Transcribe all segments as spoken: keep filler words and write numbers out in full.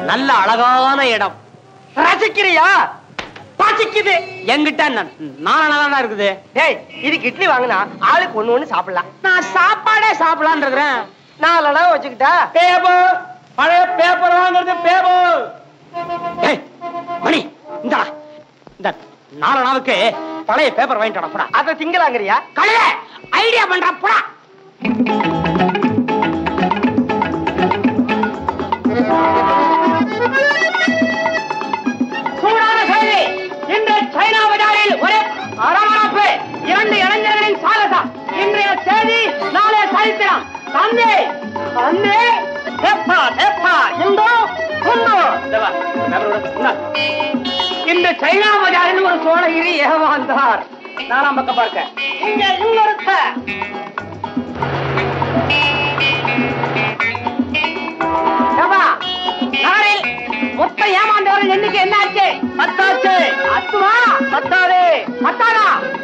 நல்ல அழகான இடம். ரசிக்கிறியா? பசிக்குது. என்கிட்ட நானா இருக்குது. டேய், இதுக்கு இட்லி வாங்கினா ஆளுக்கு ஒண்ணு ஒண்ணு சாப்பிடலாம். நான் சாப்பாடே சாப்பிடலான் இருக்கிறேன். நாலு அளவு வச்சுக்கிட்டா பேப்பர், பழைய பேப்பர் வாங்குறது பேப்பர். டேய் மணி, இந்த இந்த நாலு நாளுக்கு பழைய பேப்பர் வாங்கிட்டு போடா. அதை திங்கலாங்கிறியா? கலைய ஐடியா பண்ற போடா. சூடான செய்தி. இன்று சைனா பஜாரில் ஒரு அரவணைப்பு. இரண்டு இளைஞர்களின் சாகசம். இன்றைய செய்தி, நாளை சரித்திரம். தந்தை தந்தை இந்த சைனா பஜாரில் ஒரு சோழகிரி ஏமாந்தார். நாலாம் பக்கம் பார்க்க இங்க இன்னொருத்த நாளில் மொத்த ஏமாந்தவர்கள் எண்ணிக்கை என்ன ஆச்சு? பத்தாச்சு. அத்துவா பத்தாது. பத்தாதா?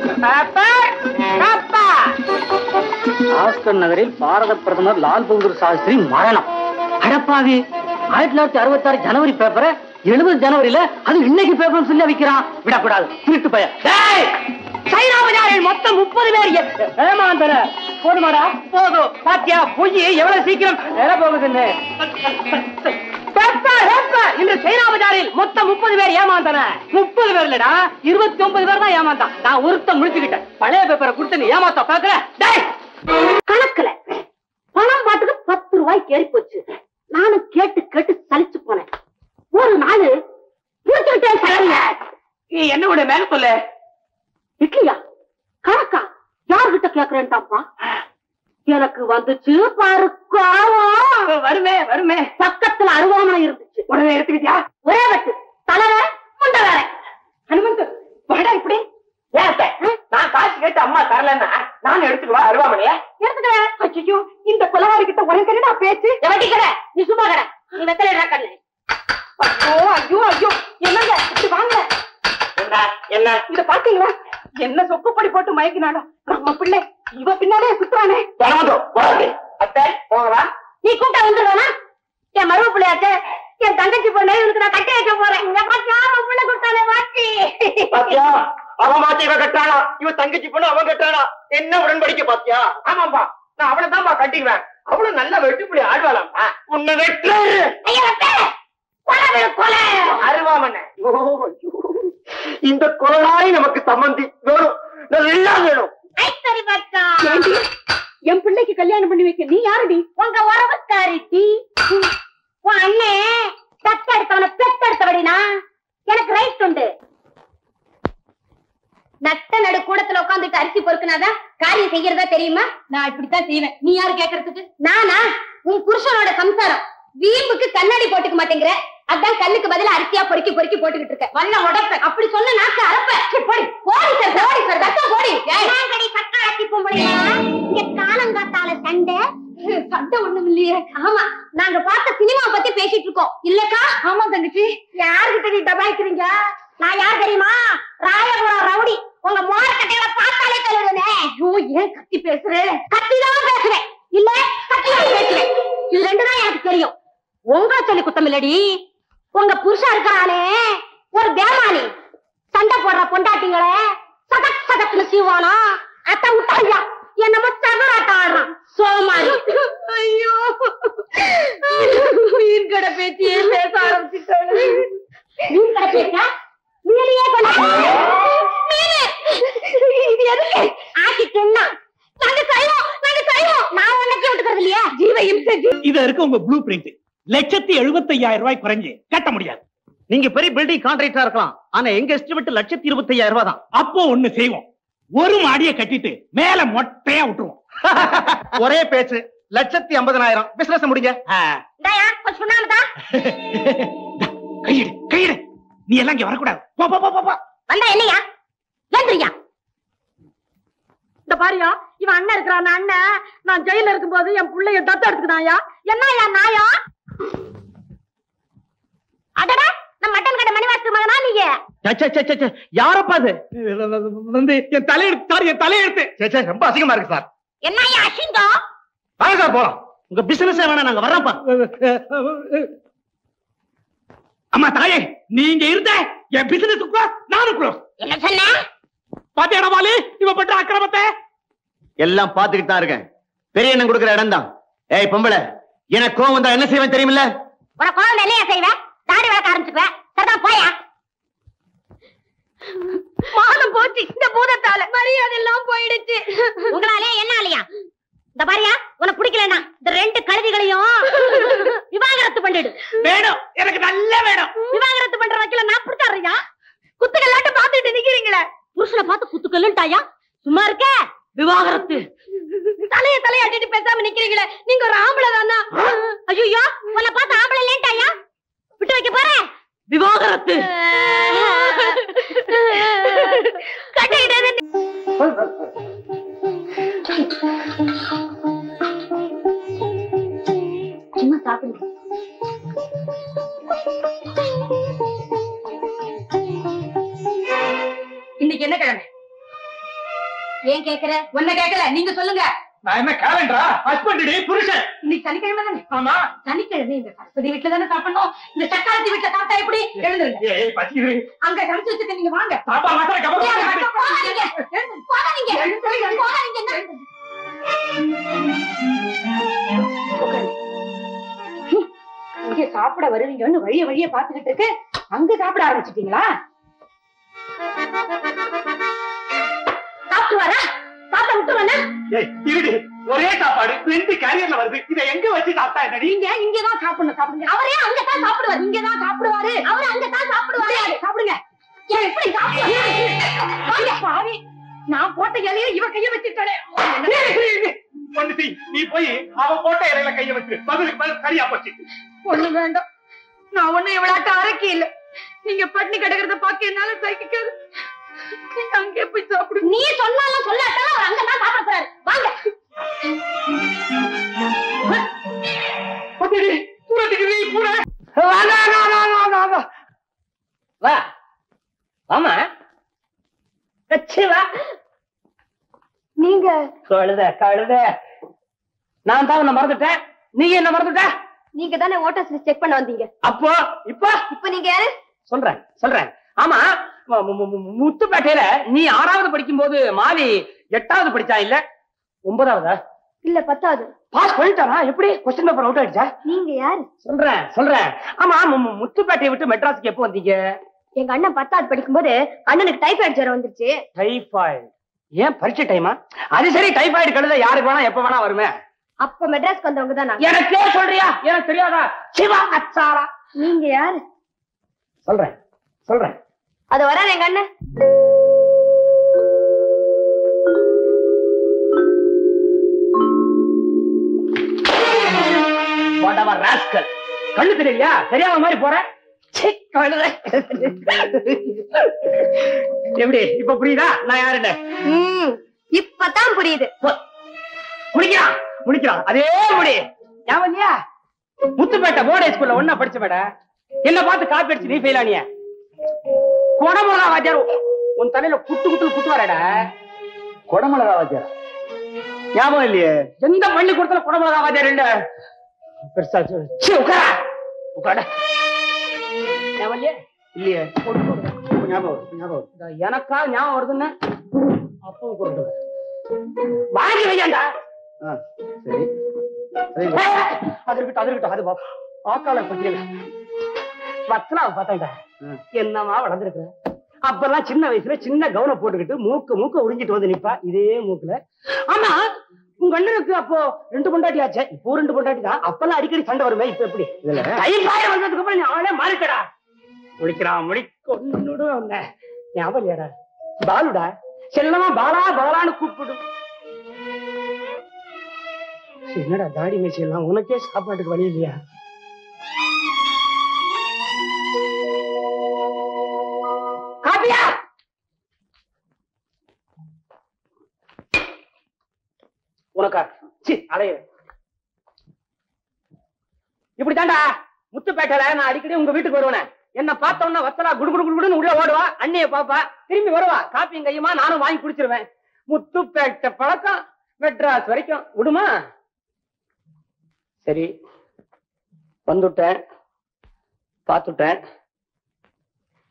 ஆஸ்கர் நகரில் பாரத பிரதமர் லால் பகதூர் சாஸ்திரி மரணம். அடப்பாவி, ஆயிரத்தி தொள்ளாயிரத்தி அறுபத்தி ஆறு ஜனவரி பேப்பரை எழுபது ஜனவரியில அது இன்னைக்கு பேப்பர் சொல்லி வைக்கிறான். விடக்கூடாது, திருட்டு பையன். சைனா பஜாரில் மொத்தம் முப்பது பேர் ஏமாந்தன. போதுமாடா? போதும். பாத்தியா பொய் எவ்வளவு சீக்கிரம் வேற போகுதுன்னு. இன்று சைனா பஜாரில் மொத்தம் முப்பது பேர் ஏமாந்தன. முப்பது பேர் இல்லடா, இருபத்தி ஒன்பது பேர் தான் ஏமாந்தான். நான் ஒருத்தம் முடிச்சுக்கிட்டேன். பழைய பேப்பரை கொடுத்து நீ ஏமாத்த பாக்குற. கணக்குல பணம் பாட்டுக்கு பத்து ரூபாய்க்கு ஏறி போச்சு. நானும் கேட்டு கேட்டு சலிச்சு போனேன். ஒரு நாள் முடிச்சுக்கிட்டேன். சலங்க என்னோட மேல சொல்ல. இட்லியா கணக்கா யார்கிட்ட கேக்குறேன்டாப்பா. எனக்கு வந்துச்சு பாரு கோவம். வருமே வருமே. பக்கத்துல அருவாமனை இருந்துச்சு. உடனே எடுத்துக்கிட்டியா? ஒரே வெட்டு. தலை வேற முண்டை வேற. ஹனுமந்த் வாடா இப்படி. நான் காசு கேட்டு அம்மா தரலன்னா நான் எடுத்துக்குவா அருவாமனைய எடுத்துக்கிறேன். ஐயோ, இந்த கொலகாரி கிட்ட ஒரே கடை பேச்சு. வெட்டி கடை நீ சும்மா கடை. நீ வெத்தலை கடை. ஐயோ ஐயோ ஐயோ, என்னங்க இப்படி வாங்க. என்ன என்ன இத பாத்தீங்களா? என்ன சொக்குப்படி போட்டு மயக்கினாலும் நம்ம பிள்ளை இவ பின்னாலே சுத்துறானே. அத்தை போகவா? நீ கூட்டா வந்துடுவானா? என் மருவ பிள்ளையாச்சே, என் தங்கச்சி பொண்ணு இவனுக்கு நான் கட்டி வைக்க போறேன். பிள்ளை கொடுத்தானே மாற்றி. அவன் மாத்தி இவன் கட்டானா, இவன் தங்கச்சி பொண்ணு அவன் கட்டானா. என்ன உடன்படிக்க பாத்தியா? ஆமாப்பா, நான் அவளை தான்ப்பா கட்டிக்குவேன். அவளும் நல்ல வெட்டுப்புள்ளி ஆடுவாளாம். உன்னை வெட்டு அருவாமண்ண. இந்த கொலையாய் நமக்கு சம்பந்தி வேணும், எல்லாம் வேணும். என் பிள்ளைக்கு கல்யாணம் பண்ணி வைக்க நீ யாருடி? உங்க உறவுக்காரி. உன் அண்ணே தத்தெடுத்தவன பெத்தெடுத்தவடினா எனக்கு ரைட் உண்டு. நட்ட நடு கூடத்துல உட்காந்துட்டு அரிசி பொறுக்குனாதான் காரியம் செய்யறதா தெரியுமா? நான் இப்படித்தான் செய்வேன். நீ யாரு கேக்குறதுக்கு? நானா? உன் புருஷனோட சம்சாரம். வீம்புக்கு கண்ணாடி போட்டுக்க மாட்டேங்கிற, அதான் கல்லுக்கு பதில அரிசியா பொறுக்கி பொறுக்கி போட்டுக்கிட்டு இருக்க. வல்ல உடப்ப அப்படி சொன்ன நாக்கு அரப்ப. போடி போடி சார், போடி சார், தத்தம் போடி. நாங்கடி சக்காத்தி பொம்பளையா, இங்க காலங்காத்தால சண்டை சண்டை ஒண்ணும் இல்லையே. ஆமா, நாங்க பார்த்த சினிமா பத்தி பேசிட்டு இருக்கோம் இல்லக்கா? ஆமா தங்கச்சி. யாருகிட்ட நீ டபாய்க்கிறீங்க? நான் யார் தெரியுமா? ராயபுரம் ரவுடி. உங்க மோரக்கட்டையில பார்த்தாலே தெரியுதுனே. ஐயோ, ஏன் கத்தி பேசுறேன்? கத்திதான் பேசுறேன், இல்ல கத்திதான் பேசுறேன். இது ரெண்டுதான் எனக்கு தெரியும். உங்க சொல்லி குத்தம் இல்லடி. உங்க புருஷா இருக்கிறானே ஒரு தேமானி, சண்டை போடுற பொண்டாட்டிங்களே சதக் சதக்குன்னு சீவானா. அத்த விட்டாயா என்னமோ சவராட்டம் ஆடுறான் சோமாரி. ஐயோ, மீன் கடை பேச்சியே பேச ஆரம்பிச்சுட்டாரு. மீன் கடை பேச்சா? மீனையே கொண்டு இது எதுக்கு ஆக்கிட்டேன்னா நாங்க செய்வோம், நாங்க செய்வோம். நான் உனக்கு விட்டுக்கிறது இல்லையா? ஜீவ இம்சை. இது இருக்கு உங்க ப்ளூ பிரிண்ட். லட்சத்தி எழுபத்தி ஐயாயிரம் ரூபாய் குறைஞ்சு கட்ட முடியாது. நீங்க பெரிய பில்டிங் கான்ட்ராக்டரா இருக்கலாம், ஆனா எங்க எஸ்டிமேட் லட்சத்தி இருபத்தி ஐயாயிரம் ரூபாய் தான். அப்போ ஒண்ணு செய்வோம், ஒரு மாடியை கட்டிட்டு மேல மொட்டையா விட்டுருவோம். ஒரே பேச்சு. லட்சத்தி ஐம்பதனாயிரம் பிசினஸ் முடிங்க. கையிடு கையிடு. நீ எல்லாம் இங்க வரக்கூடாது. போ போ போ போ. வந்தா என்னையா? ஏந்திரியா? இந்த பாரியா, இவன் அண்ணன் இருக்கிறான். அண்ணன் நான் ஜெயில இருக்கும் போது என் பிள்ளைய தத்து எடுத்துக்கினாயா? என்னயா நாயா? அடடா, நம்ம மட்டன் கடை மணிவாசு மகனா நீங்க? யாரப்பா அது? வந்து என் தலையெடுத்து சார், என் தலையெடுத்து. ரொம்ப அசிங்கமா இருக்கு சார். என்னயா அசிங்கம்? வாங்க சார் போலாம். உங்க பிசினஸ் வேணா, நாங்க வர்றோம்ப்பா. அம்மா தாயே, நீங்க இருந்த என் பிசினஸ் நானும் க்ளோஸ். என்ன சொன்ன? பாத்தியாடா மாலி, இவ பண்ற அக்கிரமத்தை எல்லாம் பாத்துக்கிட்டு தான் இருக்கேன். பெரிய அண்ணன் கொடுக்கிற இடம் தான். ஏய் பொம்பளை, எனக்கு கோவம் வந்தா என்ன செய்வேன் தெரியுமில்ல? உன கோவம் இல்லையா செய்வேன்? தாடி வளர்க்க ஆரம்பிச்சுக்குவேன். சரிதான், போயா. மானம் போச்சு இந்த பூதத்தால. மரியாதை எல்லாம் போயிடுச்சு. உங்களாலே என்ன ஆலையா? இந்த பாரியா, உனக்கு பிடிக்கலன்னா இந்த ரெண்டு கழுதிகளையும் விவாகரத்து பண்ணிடு. வேணும், எனக்கு நல்லா வேணும். விவாகரத்து பண்ற வைக்கல நான் பிடிச்சாரியா? குத்துக்கல்லாட்ட பாத்துட்டு நிக்கிறீங்களே. புருஷனை பார்த்து குத்துக்கல்லுட்டாயா? சும்மா இருக்க. விவாகரத்து தலைய தலையாட்டிட்டு பேசாம நிக்கிறீங்களே, நீங்க ஒரு ஆம்பளை தானா? ஐயோ, உன்னை பார்த்து ஆம்பளை இல்லைன்ட்டாயா? விட்டு வைக்க போற. விவாகரத்து சும்மா சாப்பிடுங்க. இன்னைக்கு என்ன கிழமை? ஏன் கேக்குற? ஒன்ன கேட்கல, நீங்க சொல்லுங்க. நான் என்ன கேலண்டரா? ஹஸ்பண்ட் டே, புருஷன். இன்னைக்கு சனிக்கிழமை தானே? ஆமா. சனிக்கிழமை இந்த சரஸ்வதி வீட்டுல தானே சாப்பிடணும். இந்த சக்காலத்தி வீட்டுல சாப்பிட்டா எப்படி? எழுந்துருங்க. ஏய் பசிக்குது. அங்க சமைச்சு வச்சுக்க, நீங்க வாங்க. சாப்பாடு மாத்திர கபடி. போகாதீங்க, போகாதீங்க, போகாதீங்க. இங்க சாப்பிட வருவீங்கன்னு வழிய வழிய பாத்துக்கிட்டு இருக்கு, அங்க சாப்பிட ஆரம்பிச்சிட்டீங்களா? சாப்பிட்டு வரா, சாப்பிட விட்டு வரா. ஏய் இருடி, ஒரே சாப்பாடு ரெண்டு கேரியர்ல வருது. இத எங்க வச்சு சாப்பிட்டா என்னடி? நீங்க இங்கதான் சாப்பிடணும். சாப்பிடுங்க. அவரே அங்கதான் சாப்பிடுவாரு. இங்கதான் சாப்பிடுவாரு. அவரு அங்கதான் சாப்பிடுவாரு. சாப்பிடுங்க. ஏன் எப்படி சாப்பிடுவாரு? நான் போட்ட இலைய இவ கைய வச்சுட்டானே. பொண்ணுத்தி, நீ போய் அவ போட்ட இலையில கைய வச்சு பதிலுக்கு பதில் சரியா போச்சு. ஒண்ணு வேண்டாம், நான் ஒண்ணு இவளாட்ட அரக்கி இல்ல. நீங்க பட்டினி கிடக்கிறத பாக்க என்னால சகிக்காது. நீங்க அங்கே போய் சாப்பிடு. நீ சொன்னாலும் சொல்லாட்டாலும் அவர் அங்கதான் சாப்பிட போறாரு. வாங்க. பத்திரி, பூரத்துக்கு நீ பூர. வா ஆமா வா. நீங்க கழுத கழுத, நான் தான் உன்னை மறந்துட்டேன், நீ என்ன மறந்துட்ட? நீங்க தானே ஓட்டர்ஸ் லிஸ்ட் செக் பண்ண வந்தீங்க. அப்போ இப்ப இப்ப நீங்க யாரு? சொல்றேன் சொல்றேன். ஆமா, முத்துப்பேட்டையில நீ ஆறாவது படிக்கும் போது மாலி எட்டாவது படிச்சா இல்ல ஒன்பதாவதா? இல்ல பத்தாவது. பாஸ் பண்ணிட்டானா? எப்படி கொஸ்டின் பேப்பர் அவுட் ஆயிடுச்சா? நீங்க யாரு? சொல்றேன் சொல்றேன். ஆமா, முத்துப்பேட்டையை விட்டு மெட்ராஸுக்கு எப்போ வந்தீங்க? எங்க அண்ணன் பத்தாவது படிக்கும் போது அண்ணனுக்கு டைபாய்டு ஜுரம் வந்துருச்சு. டைபாய்டு? ஏன் பரீட்சை டைமா? அது சரி, டைபாய்டு கழுத யாருக்கு வேணா எப்ப வேணா வருமே. அப்ப மெட்ராஸ்க்கு வந்தவங்க தான். எனக்கே சொல்றியா? எனக்கு தெரியாதா? சிவா அச்சாரா. நீங்க யாரு? சொல்றேன் சொல்றேன். அது வராது எங்க அண்ணன். கண்ணு தெரியலையா? தெரியாத மாதிரி போற. எப்படி இப்ப புரியுதா நான் யாருன்னு? இப்பதான் புரியுது. முடிக்கிறான் முடிக்கிறான் அதே முடி. ஏவன்யா, முத்துப்பேட்டை போர்டு ஸ்கூல்ல ஒன்னா படிச்ச மேட என்ன பார்த்து காப்பி அடிச்சு நீ ஃபெயில் ஆனிய. கொடமிளகா வாத்தியார் உன் தலையில குட்டு குட்டு குட்டுவாரடா. கொடமிளகா வாத்தியார் ஞாபகம் இல்லையே. எந்த பள்ளிக்கூடத்துல கொடமிளகா வாத்தியார் இல்ல? பெருசா உட்கார உட்கார. இல்லையே, ஞாபகம் ஞாபகம். எனக்கா ஞாபகம் வருதுன்னு அப்போ கொடுத்து வாங்கி வையாண்டா. சரி, அது இருக்கட்டும் அது இருக்கட்டும். அது ஆக்காள பட்டியல வச்சனா பார்த்தாண்டா என்னமா வளர்ந்துருக்குற. அப்பெல்லாம் சின்ன வயசுல சின்ன கவுனை போட்டுக்கிட்டு மூக்க மூக்க உறிஞ்சிட்டு வந்து நிப்பா இதே மூக்குல. ஆமா, உங்க அண்ணனுக்கு அப்போ ரெண்டு பொண்டாட்டி ஆச்சே, இப்போ ரெண்டு பொண்டாட்டி தான். அப்பெல்லாம் அடிக்கடி சண்டை வருமே, இப்ப எப்படி? டைபாய்டு வந்ததுக்கு அப்புறம் நீ அவளே மாறிட்டடா. முடிக்கிறான் முடிக்கொன்னு வந்த ஞாபகம் இல்லையாடா? பாலுடா, செல்லமா பாலா பாலான்னு கூப்பிடும். என்னடா தாடி மீசி எல்லாம், உனக்கே சாப்பாட்டுக்கு வழி இல்லையா? காப்பியா உனக்கா? சி அலைய இப்படித்தாண்டா முத்துப்பேட்டையில நான் அடிக்கடி உங்க வீட்டுக்கு வருவேன். என்ன பார்த்தோம்னா வத்தலா குடு குடு குடுன்னு உள்ள ஓடுவா, அண்ணிய பாப்பா, திரும்பி வருவா, காப்பியும் கையுமா நானும் வாங்கி குடிச்சிருவேன். முத்துப்பேட்டை பழக்கம் மெட்ராஸ் வரைக்கும் விடுமா? சரி வந்துட்டேன், பார்த்துட்டேன்.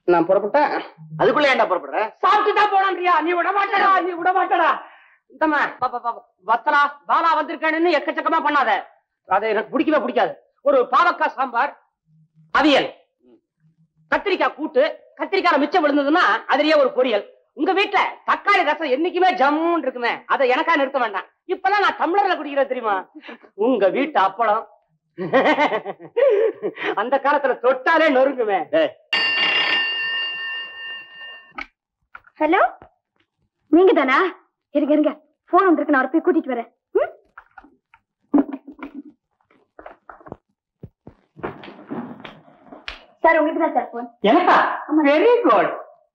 நான் புறப்பட்டேன். அதுக்குள்ள ஏன்டா புறப்படுற? சாப்பிட்டுதான் போனான்றியா? நீ விட மாட்டடா, நீ விட மாட்டடா. இந்தம்மா வத்தலா பாலா வந்திருக்கான்னு எக்கச்சக்கமா பண்ணாத. அதை எனக்கு பிடிக்கவே பிடிக்காது. ஒரு பாவக்காய் சாம்பார், அவியல், கத்திரிக்காய் கூட்டு, கத்திரிக்காய் மிச்சம் விழுந்ததுன்னா அதுலயே ஒரு பொரியல். உங்க வீட்டுல தக்காளி ரசம் என்னைக்குமே ஜம்முன்னு இருக்குமே, அதை எனக்கா நிறுத்த வேண்டாம். இப்பெல்லாம் நான் டம்ளர்ல குடிக்கிறேன் தெரியுமா? உங்க வீட்டு அப்பளம் அந்த காலத்துல தொட்டாலே நொறுங்குமே. ஹலோ, நீங்க தானா? இருங்க இருங்க, போன் வந்திருக்கு, நான் போய் கூட்டிட்டு வரேன். சார் உங்களுக்கு தான் சார் போன். எனக்கா? Very good.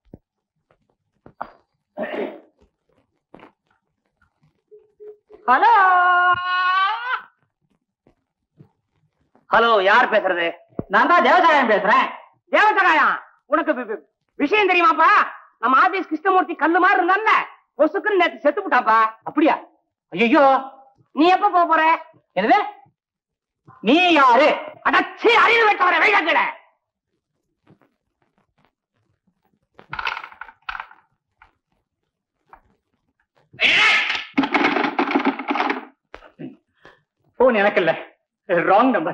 ஹலோ ஹலோ, யார் பேசுறது? நான் தான் தேவசகாயம் பேசுறேன். தேவசகாயம், உனக்கு விஷயம் தெரியுமாப்பா? நம்ம ஆபீஸ் கிருஷ்ணமூர்த்தி கல்லு மாதிரி இருந்தான்ல, பொசுக்குன்னு நேற்று செத்து விட்டாப்பா. அப்படியா? ஐயோ, நீ எப்ப போக போற? என்னது? நீ யாரு? அடச்சி அறிவு வெட்ட வர வைக்கல. போன் எனக்கு இல்ல, ராங் நம்பர்.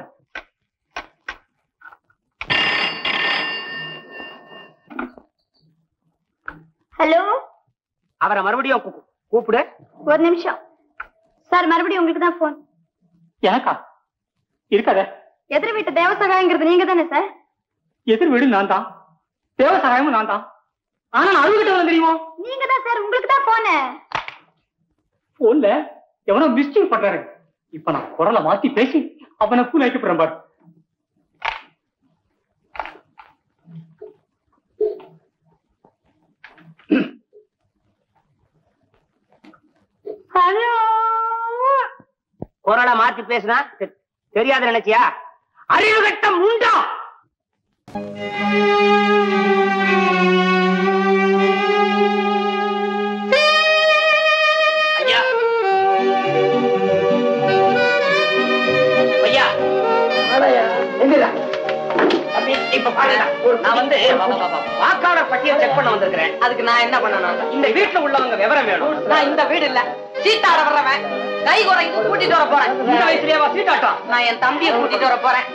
ஹலோ, அவரை மறுபடியும் கூப்பிடு. ஒரு நிமிஷம் சார், மறுபடியும் உங்களுக்கு தான் போன். எனக்கா? இருக்காத. எதிர் வீட்டு தேவசகாயங்கிறது நீங்க தானே சார்? எதிர் வீடு நான் தான், தேவசகாயமும் நான் தான். ஆனா நான் அழுகிட்ட வந்து தெரியுமோ? நீங்க தான் சார், உங்களுக்கு தான் போன. போன்ல எவனோ மிஸ்டேக் பண்றாரு. இப்ப நான் குரலை மாத்தி பேசி அவனை பூ வைக்கப்படுறேன் பாரு. குரலை மாத்தி பேசினா தெரியாது நினைச்சியா? அறிவு கட்டம் உண்டா? ஐயா ஐயா, எங்கடா? இப்ப பாருடா, நான் வந்து வாக்காளர் பட்டியல் செக் பண்ண வந்திருக்கிறேன். அதுக்கு நான் என்ன பண்ணணும்? இந்த வீட்டுல உள்ளவங்க விவரம் வேணும். நான் இந்த வீடு இல்ல, சீட்டாட வர்றவன். கை குறைந்து கூட்டிட்டு வர போறேன். இந்த வயசுலயே சீட்டாட்டம். நான் என் தம்பியை கூட்டிட்டு வர போறேன்.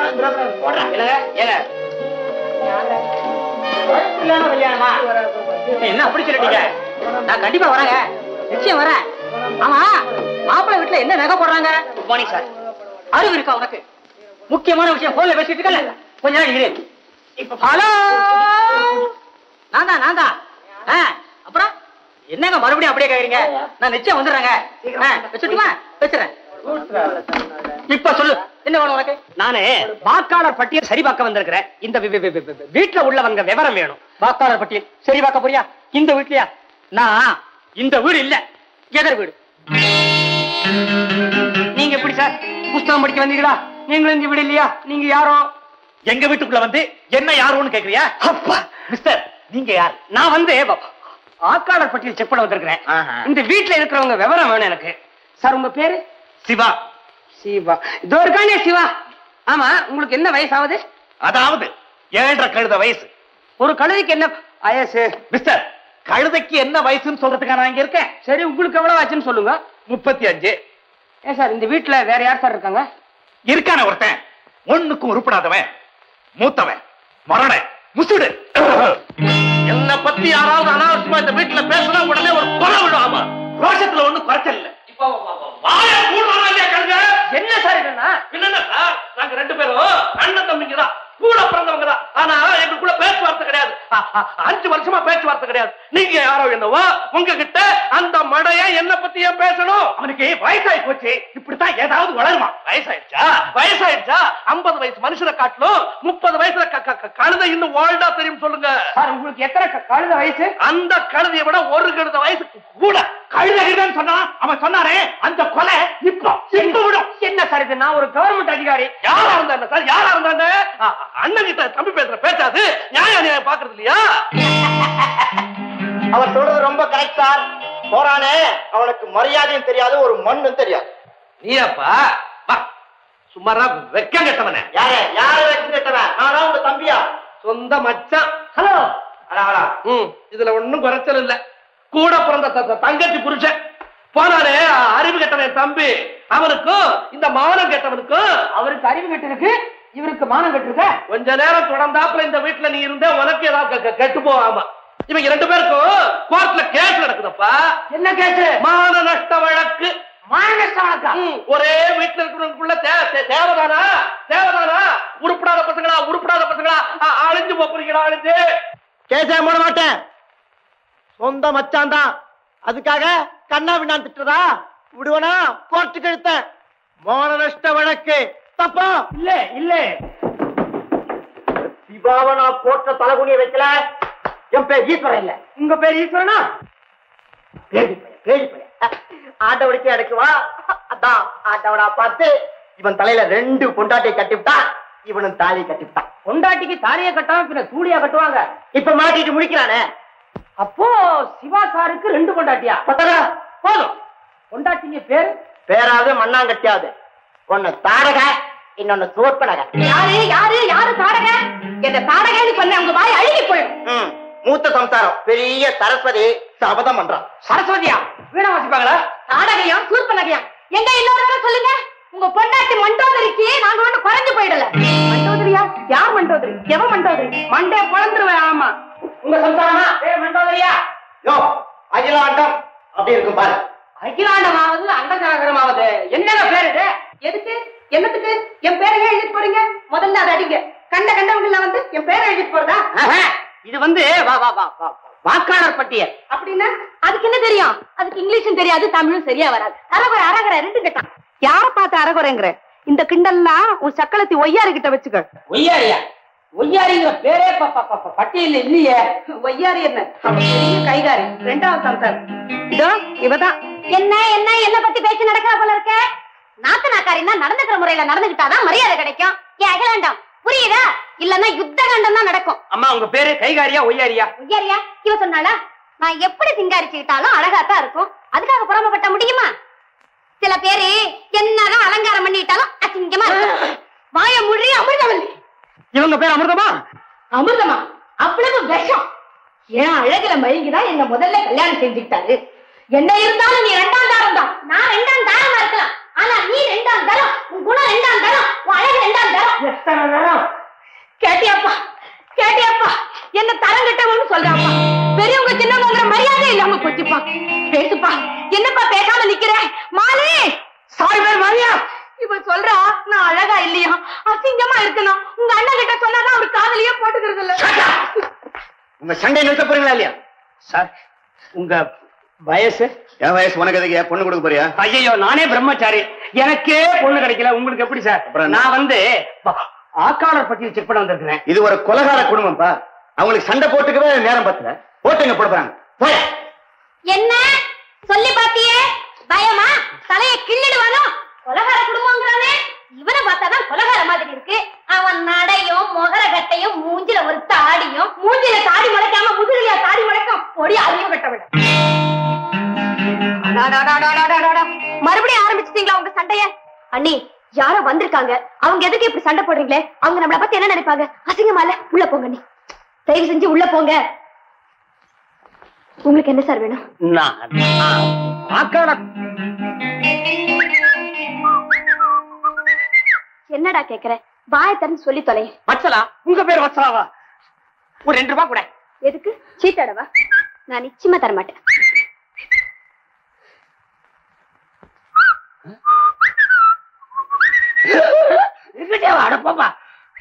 என்ன அப்படி சொல்லிட்டீங்க? நான் கண்டிப்பா வரேங்க, நிச்சயம் வரேன். ஆமா, மாப்பிள்ளை வீட்டுல என்ன நகை போடுறாங்க? Morning sir. அறிவு இருக்கா உனக்கு? முக்கியமான விஷயம் போன்ல பேசிட்டு இருக்கல, கொஞ்ச நேரம் இரு. இப்ப ஹலோ, நான் தான் நான் தான். அப்புறம் என்னங்க மறுபடியும் அப்படியே கேக்குறீங்க? நான் நிச்சயம் வந்துடுறேங்க. வச்சுட்டுமா? வச்சுறேன். இப்ப சொல்லு, என்ன வேணும் உனக்கு? நானு வாக்காளர் பட்டியல் சரி பார்க்க வந்திருக்கிறேன். இந்த வீட்டுல உள்ளவங்க விவரம் வேணும். வாக்காளர் பட்டியல் சரி பார்க்க போறியா? இந்த வீட்லயா? நான் இந்த வீடு இல்ல, எதிர் வீடு. நீங்க எப்படி சார் புஸ்தகம் படிக்க வந்தீங்களா? நீங்களும் இந்த வீடு இல்லையா? நீங்க யாரோ எங்க வீட்டுக்குள்ள வந்து என்ன யாரோன்னு கேக்குறியா? அப்பா மிஸ்டர், நீங்க யார்? நான் வந்து வாக்காளர் பட்டியல் செக் பண்ண வந்திருக்கிறேன். இந்த வீட்டுல இருக்கிறவங்க விவரம் வேணும் எனக்கு. சார் உங்க பேரு? சிவா. சிவா, இதோ இருக்கானே சிவா. ஆமா, உங்களுக்கு என்ன வயசு ஆகுது? அதாவது ஏழரை கழுத வயசு. ஒரு கழுதைக்கு என்ன வயசு? மிஸ்டர், கழுதைக்கு என்ன வயசுன்னு சொல்றதுக்காக நான் இங்க இருக்கேன். சரி, உங்களுக்கு எவ்வளவு ஆச்சுன்னு சொல்லுங்க. முப்பத்தி அஞ்சு. ஏன் சார் இந்த வீட்டுல வேற யார் சார் இருக்காங்க? இருக்கான ஒருத்தன், ஒண்ணுக்கும் உருப்படாதவன், மூத்தவன், மரண முசுடு. என்ன பத்தி யாராவது அனாவசியமா இந்த வீட்டுல பேசினா உடனே ஒரு கொலை விடுவாமா. ரோஷத்துல ஒண்ணும் குறைச்சல் இல்ல. என்ன சார் இதுன்னா? என்னன்னா சார், நாங்க ரெண்டு பேரும் அண்ணன் தம்பிங்க தான், கூட பிறந்தவங்க தான். ஆனா எங்களுக்குள்ள பேச்சுவார்த்தை கிடையாது. அஞ்சு வருஷமா பேச்சுவார்த்தை கிடையாது. நீங்க யாரோ என்னவோ, உங்ககிட்ட அந்த மடைய என்ன பத்தி ஏன் பேசணும்? அவனுக்கு வயசாயி போச்சு, இப்படித்தான் ஏதாவது வளருமா? வயசாயிடுச்சா? வயசாயிடுச்சா? ஐம்பது வயசு மனுஷனை காட்டிலும் முப்பது வயசுல கழுதை இன்னும் ஓல்டா தெரியும். சொல்லுங்க சார், உங்களுக்கு எத்தனை கழுத வயசு? அந்த கழுதையை விட ஒரு கழுத வயசுக்கு கூட. கழுதைன்னு சொன்னா அவன் சொன்னாரே, அந்த கொலை இப்போ இப்போ விடும். என்ன சார் இது? நான் ஒரு கவர்மெண்ட் அதிகாரி. யாரா இருந்தாங்க சார்? யாரா இருந்தாங்க? அண்ணன் கிட்ட தம்பி பேசுற பேச்சாது நியாயம் நியாயம் பாக்குறது இல்லையா? அவர் சொல்றது ரொம்ப கரெக்ட் சார். போறானே, அவனுக்கு மரியாதையும் தெரியாது, ஒரு மண்ணும் தெரியாது. நீப்பா சும்மாரா வெக்கம் கெட்டவன. யாரு யாரு வெக்கம் கெட்டவன்? நானா உங்க தம்பியா? சொந்த மச்சான். ஹலோ, இதுல ஒண்ணும் குறைச்சல் இல்ல. கூட பிறந்த தங்கச்சி புருஷன் போனானே அறிவு கெட்டவன் தம்பி, அவனுக்கும் இந்த மானம் கெட்டவனுக்கும். அவருக்கு அறிவு கெட்டு இருக்கு, இவருக்கு மானம் கெட்டு இருக்க. கொஞ்ச நேரம் தொடர்ந்தாப்புல இந்த வீட்டுல நீ இருந்த உனக்கு ஏதாவது கெட்டு போகாம. இவங்க ரெண்டு பேருக்கும் கோர்ட்ல கேஸ் நடக்குதப்பா. என்ன கேஸ்? மான நஷ்ட வழக்கு. மான நஷ்ட வழக்கா? ஒரே வீட்டுல இருக்கிறவங்களுக்குள்ள தேவைதானா தேவைதானா? உருப்படாத பசங்களா உருப்படாத பசங்களா அழிஞ்சு போறீங்களா? அழிஞ்சு கேஸே போட மாட்டேன். சொந்த மச்சான் தான், அதுக்காக கண்ணா விண்ணான் திட்டுறதா விடுவனா? கோர்ட்டுக்கு எடுத்தேன். மான நஷ்ட வழக்கு தப்பா? இல்ல இல்ல, சிவாவை நான் கோர்ட்ல தலைகுனிய வைக்கல. என் பேர் ஈஸ்வரன் இல்ல. உங்க பேர் ஈஸ்வரனா? ஆட்டவடிச்சு அடைக்குவா. அதான் ஆட்டவடா பார்த்து இவன் தலையில ரெண்டு பொண்டாட்டியை கட்டிவிட்டான், இவனும் தாலி கட்டிவிட்டான். பொண்டாட்டிக்கு தாலியை கட்டாம பின்ன சூடியா கட்டுவாங்க. இப்ப மாட்டிட்டு முடிக்கிறானே. அப்போ சிவா சாருக்கு ரெண்டு பொண்டாட்டியா? போதும். பொண்டாட்டிங்க பேரு? பேராவது மண்ணாங்கட்டியாவது. ஒன்னு தாடக, இன்னொன்னு சோற்பனக. யாரு யாரு யாரு தாடக? என்ன தாடகன்னு சொன்ன உங்க வாய் அழுகி போயிடும். மூத்த சம்சாரம் பெரிய சரஸ்வதி சபதம் பண்றான். சரஸ்வதியா? வீணா வாசிப்பாங்களா? தாடகையும் சூர்பனகையும் எங்க இன்னொரு தடவை சொல்லுங்க. உங்க பொண்டாட்டி மண்டோதரிக்கு நாங்க ஒண்ணு குறைஞ்சு போயிடல. மண்டோதரியா? யார் மண்டோதரி? எவ மண்டோதரி? மண்டே குழந்துருவேன். ஆமா, உங்க சம்சாரமா? ஏ மண்டோதரியா? யோ அகிலாண்டம் அப்படி இருக்கும் பாரு. அகிலாண்டமாவது அண்டசராகரமாவது என்னங்க பேரு இது? எதுக்கு என்னத்துக்கு என் பேரையே எழுதிட்டு போறீங்க? முதல்ல அதை அடிங்க. கண்ட கண்டவங்க வந்து என் பேரை எழுதிட்டு போறதா? இது வந்து வாக்காளர் பட்டியல். அப்படின்னா அதுக்கு என்ன தெரியும்? அதுக்கு இங்கிலீஷும் தெரியாது, தமிழும் சரியா வராது. அரகுறை அரகுறை ரெண்டு கட்டான். யார பார்த்து அரகுறைங்கிற? இந்த கிண்டல்லாம் உன் சக்களத்தி ஒய்யாரு கிட்ட வச்சுக்க. ஒய்யாரியா? ஒய்யாரிங்கிற பேரே பட்டியல் இல்லையே. ஒய்யாரி என்ன? பெரிய கைகாரி, ரெண்டாவது சம்சார். இதோ இவதான். என்ன என்ன என்ன பத்தி பேச்சு நடக்கிறா போல இருக்க? நாத்து நாக்காரின்னா நடந்துக்கிற முறையில நடந்துகிட்டாதான் மரியாதை கிடைக்கும். ஏன் அகிலாண்டம் புரியுதா? இல்லன்னா யுத்த கண்டம் தான் நடக்கும். அம்மா உங்க பேரு கைகாரியா ஒய்யாரியா? ஒய்யாரியா? இவ சொன்னாளா? நான் எப்படி சிங்காரிச்சுக்கிட்டாலும் அழகாத்தான் இருக்கும். அதுக்காக புறமப்பட்ட முடியுமா? சில பேரு என்னதான் அலங்காரம் பண்ணிட்டாலும் அசிங்கமா இருக்கும். வாய முடி அமிர்தவல்லி. இவங்க பேர் அமிர்தமா? அமிர்தமா? அவ்வளவு விஷம். ஏன் அழகுல மயங்கிதான் எங்க முதல்ல கல்யாணம் செஞ்சுக்கிட்டாரு. என்ன இருந்தாலும் நீ ரெண்டாம் தாரம் தான். நான் ரெண்டாம் தாரமா இருக்கலாம், ஆனா நீ ரெண்டாம் தரம். உன் குணம் ரெண்டாம் தரம், உன் அழகு ரெண்டாம் தரம். எத்தனை நேரம் கேட்டியாப்பா கேட்டியாப்பா? என்ன தரம் கிட்டவன்னு சொல்றாப்பா. பெரியவங்க சின்னவங்கிற மரியாதை இல்லாம போச்சுப்பா. பேசுப்பா. என்னப்பா பேசாம நிக்கிற? மாலி சாய் பேர் மாரியா? இவ சொல்றா நான் அழகா இல்லையா, அசிங்கமா இருக்கணும். உங்க அண்ணன் கிட்ட சொன்னாதான் அவர் காதலியே போட்டுக்கிறது இல்ல. உங்க சண்டை நிறுத்த போறீங்களா இல்லையா? சார் உங்க வயசு? என் வயசு உனக்கு எதுக்கு? பொண்ணு கொடுக்க போறியா? ஐயோ நானே பிரம்மச்சாரி, எனக்கே பொண்ணு கிடைக்கல, உங்களுக்கு எப்படி சார்? நான் வந்து ஆக்காளர் பட்டியல் செக் பண்ண வந்திருக்கிறேன். இது ஒரு கொலகார குடும்பம்ப்பா. அவங்களுக்கு சண்டை போட்டுக்கவே நேரம் பத்தல. போட்டுங்க போடுறாங்க. என்ன சொல்லி பாத்தியே? பயமா? தலையை கிள்ளிடுவானோ? கொலகார குடும்பங்கிறானே. இவனை பார்த்தாதான் கொலகார மாதிரி இருக்கு. அவன் நடையும் மொகர கட்டையும் மூஞ்சில ஒரு தாடியும். மூஞ்சில தாடி முளைக்காம முதுகுலையா தாடி முளைக்கும். பொடி அறிவு கட்ட விட. மறுபடியும் ஆரம்பிச்சிட்டீங்களா உங்க சண்டைய? அண்ணி யாரோ வந்திருக்காங்க. அவங்க எதுக்கு இப்படி சண்டை போடுறீங்களே? அவங்க நம்மளை பத்தி என்ன நினைப்பாங்க? அசிங்கமா இல்ல? உள்ள போங்க அண்ணி, தயவு செஞ்சு உள்ள போங்க. உங்களுக்கு என்ன சார் வேணும்? என்னடா கேக்குற? வாயை திறந்து சொல்லி தொலை. வச்சலா? உங்க பேர் வச்சலாவா? ஒரு ரெண்டு ரூபாய் கூட. எதுக்கு? சீட்டாடவா? நான் நிச்சயமா தர மாட்டேன். அடப்பா,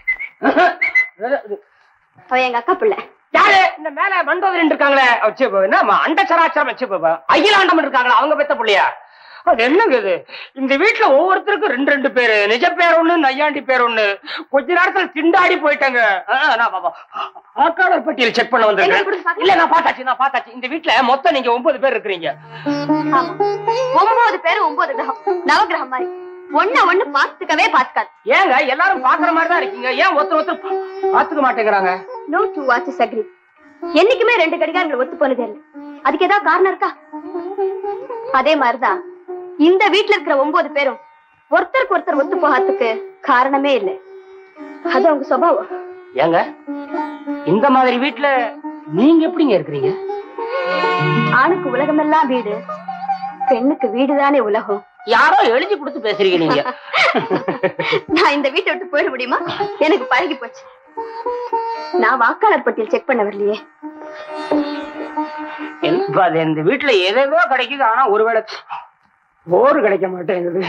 அவ எங்க அக்கா பிள்ளை. யாரு? இந்த மேல மண்டோதரி இருக்காங்களே, அண்டசராச்சரம் அகிலாண்டம் இருக்காங்களா, அவங்க பெத்த பிள்ளையா? அது என்னங்க இது? இந்த வீட்டுல ஒவ்வொருத்தருக்கும் ரெண்டு ரெண்டு பேரு. நிஜ பேர் ஒண்ணு, நையாண்டி பேர் ஒண்ணு. கொஞ்ச நேரத்துல திண்டாடி போயிட்டாங்க. ஆக்காளர் பட்டியல் செக் பண்ண வந்திருக்கேன். இல்ல நான் பார்த்தாச்சு, நான் பார்த்தாச்சு. இந்த வீட்டுல மொத்தம் நீங்க ஒன்பது பேர் இருக்கிறீங்க. ஒன்பது பேரு ஒன்பது கிரகம், நவகிரகம் மாதிரி. ஒண்ணு ஒண்ணு பாத்துக்கவே பாத்துக்காது. ஏங்க எல்லாரும் பாக்குற மாதிரிதான் இருக்கீங்க, ஏன் ஒருத்தர் ஒருத்தர் பாத்துக்க மாட்டேங்கிறாங்க? No two watches agree. என்னைக்குமே ரெண்டு கடிகாரங்கள் ஒத்து போனதே இல்லை. அதுக்கு ஏதாவது காரணம் இருக்கா? அதே மாதிரிதான் இந்த வீட்டுல இருக்கிற ஒன்பது பேரும் ஒருத்தருக்கு ஒருத்தர் ஒத்து போகாததுக்கு காரணமே இல்லை. அது அவங்க சுபாவம். ஏங்க இந்த மாதிரி வீட்டுல நீங்க எப்படிங்க இருக்கிறீங்க? ஆணுக்கு உலகமெல்லாம் வீடு, பெண்ணுக்கு வீடுதானே உலகம். யாரோ எழுதி கொடுத்து பேசுறீங்க நீங்க. நான் இந்த வீட்டை விட்டு போயிட முடியுமா? எனக்கு பழகி போச்சு. நான் வாக்காளர் பட்டியல் செக் பண்ண வரலையே. இந்த வீட்டுல எதோ கிடைக்குது, ஆனா ஒருவேளை போரு கிடைக்க மாட்டேங்குது.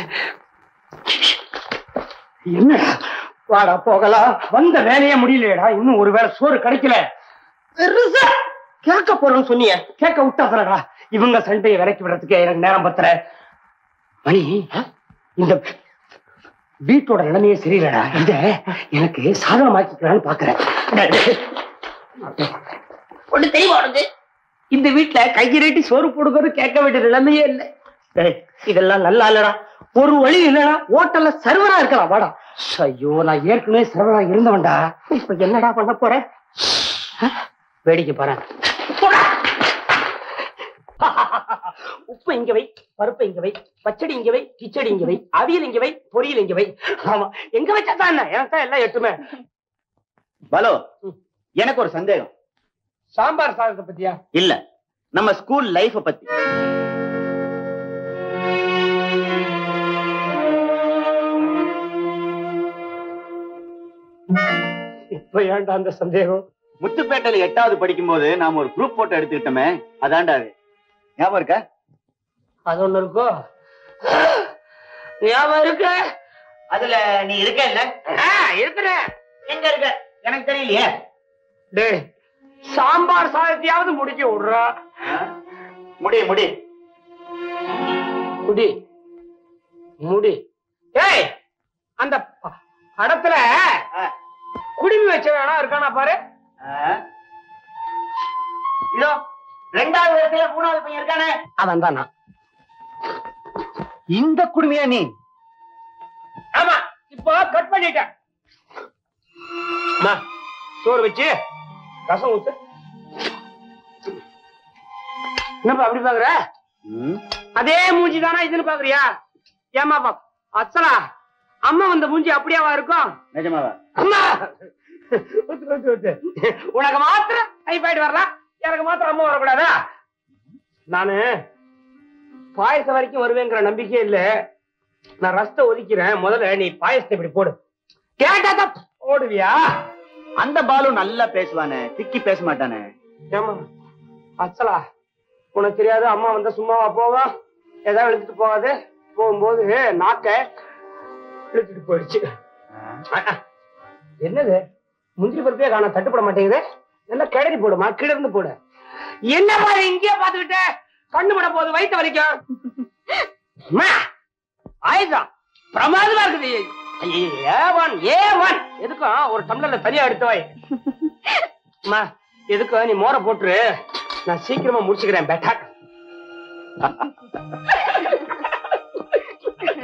என்ன வாடா போகலாம், வந்த வேலையே முடியலையடா, இன்னும் ஒருவேளை சோறு கிடைக்கல. பெருசா கேட்க போறோம்னு சொன்னீங்க, கேட்க விட்டாசலடா. இவங்க சண்டையை விலைக்கு விடுறதுக்கு எனக்கு நேரம் பத்தல. மணி, இந்த வீட்டோட நிலைமையே சரியில்லடா, இத எனக்கு சாதகமாக்கிக்கலான்னு பாக்குறேன். ஒண்ணு தெரியுமா உனக்கு? இந்த வீட்டுல கையிரட்டி சோறு போடுறது கேட்க வேண்டிய நிலைமையே இல்லை. இதெல்லாம் நல்லா இல்லடா. ஒரு வழி இல்லடா, ஹோட்டல்ல சர்வரா இருக்கலாம். வாடா. ஐயோ, நான் ஏற்கனவே சர்வரா இருந்தவன்டா. இப்ப என்னடா பண்ண போறேன்? வேடிக்கை பாரு. உப்பு இங்க வை, பருப்பு இங்க வை, பச்சடி இங்க வை, கிச்சடி இங்க வை, அவியல் இங்க வை, பொரியல் இங்க வை. ஆமா, எங்க வச்சா தான் என்ன, எனக்கு தான் எல்லாம் எட்டுமே. பலோ, எனக்கு ஒரு சந்தேகம். சாம்பார் சாதத்தை பத்தியா? இல்ல, நம்ம ஸ்கூல் லைஃப் பத்தி. இப்ப ஏன்டா அந்த சந்தேகம்? முத்துப்பேட்டையில எட்டாவது படிக்கும் போது நாம ஒரு குரூப் போட்டோ எடுத்துக்கிட்டோமே, அதான்டா அது. ஞாபகம் இருக்கா? அது ஒண்ணு இருக்கோ? ஞாபகம் இருக்க? அதுல நீ இருக்க இல்ல? இருக்கிறேன். எங்க இருக்க எனக்கு தெரியலையே. டேய், சாம்பார் சாதத்தையாவது முடிக்க விடுறா. முடி முடி முடி முடி. ஏய், அந்த படத்துல குடிமி வச்ச வேணா இருக்கானா பாரு. இதோ ரெண்டாவது வயசுல மூணாவது பையன் இருக்கானே, அவன் தான். இந்த குடுமையா நீ? ஆமா, இப்போ கட் பண்ணிட்டேன். சோறு வச்சு ரசம் ஊத்து. என்னப்பா அப்படி பாக்குற? அதே மூஞ்சி தானா இதுன்னு பாக்குறியா? ஏமா பா அச்சலா, அம்மா வந்த மூஞ்சி அப்படியாவா இருக்கும்? நிஜமாவா? அம்மா உனக்கு மாத்திரம் டைபாய்டு வரலாம், எனக்கு மாத்திரம் அம்மா வரக்கூடாதா? நானு பாயசம் வரைக்கும் வருவேங்கிற நம்பிக்கை இல்ல. நான் ரசத்தை ஒதுக்கிறேன். முதல்ல நீ பாயசத்தை இப்படி போடு. கேட்டாதான் போடுவியா? அந்த பாலு நல்லா பேசுவானே, திக்கி பேச மாட்டானே. ஏமா அச்சலா, உனக்கு தெரியாது அம்மா வந்தா சும்மாவா போவா? ஏதாவது எழுத்துட்டு போகாது. போகும்போது நாக்க இழுத்துட்டு போயிடுச்சு. என்னது முந்திரி பருப்பே காண, தட்டுப்பட மாட்டேங்குது. நல்லா கிளறி போடுமா, கீழ இருந்து போடு. என்ன பாரு இங்கே பாத்துக்கிட்ட, கண்ணு பட போது, வயிற்று வலிக்கும். ஆயுதம் பிரமாதமா இருக்குது. எதுக்கும் ஒரு டம்ளர்ல தனியா எடுத்து வை. எதுக்கும் நீ மோரை போட்டுரு, நான் சீக்கிரமா முடிச்சுக்கிறேன். பெட்டா